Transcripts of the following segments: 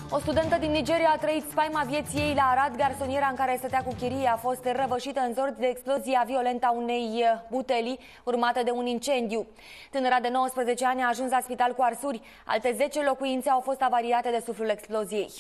O studentă din Nigeria a trăit spaima vieții ei la Arad. Garsoniera în care stătea cu chirie a fost răvășită în zor de explozia violentă a unei butelii, urmată de un incendiu. Tânăra de 19 ani a ajuns la spital cu arsuri. Alte 10 locuințe au fost avariate de suflul exploziei.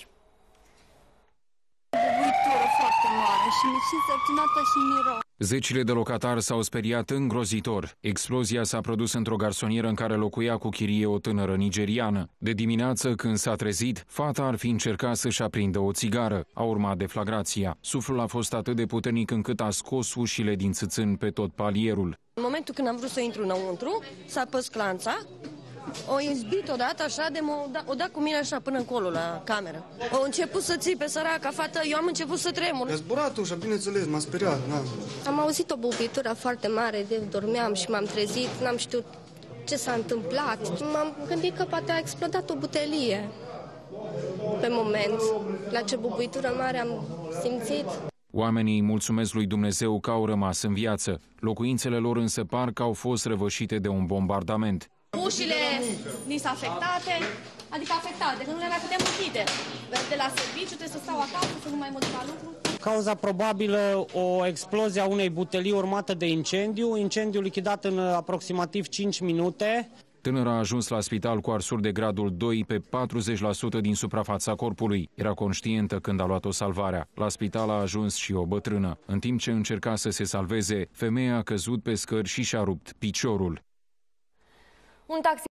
Bubuitură foarte mare și sărcinată și miros. Zecile de locatari s-au speriat îngrozitor. Explozia s-a produs într-o garsonieră în care locuia cu chirie o tânără nigeriană. De dimineață, când s-a trezit, fata ar fi încercat să-și aprindă o țigară. A urmat deflagrația. Suflul a fost atât de puternic încât a scos ușile din țâțân pe tot palierul. În momentul când am vrut să intru înăuntru, s-a pus clanța. O izbit odată așa, o da cu mine așa până încolo la cameră. O început să țipe săraca fată, eu am început să tremur. I-a zburat ușa, bineînțeles, m-a speriat. Am auzit o bubuitură foarte mare, dormeam și m-am trezit, n-am știut ce s-a întâmplat. M-am gândit că poate a explodat o butelie. Pe moment, la ce bubuitură mare am simțit. Oamenii mulțumesc lui Dumnezeu că au rămas în viață. Locuințele lor însă par că au fost răvășite de un bombardament. Ușile ni s-au afectate, adică afectate, că nu le mai putem închide. De la serviciu trebuie să stau acasă, să nu mai mă duc la lucru. Cauza probabilă o explozie a unei butelii urmată de incendiu lichidat în aproximativ 5 minute. Tânăra a ajuns la spital cu arsuri de gradul 2 pe 40% din suprafața corpului. Era conștientă când a luat-o salvarea. La spital a ajuns și o bătrână. În timp ce încerca să se salveze, femeia a căzut pe scări și și-a rupt piciorul. Un taxi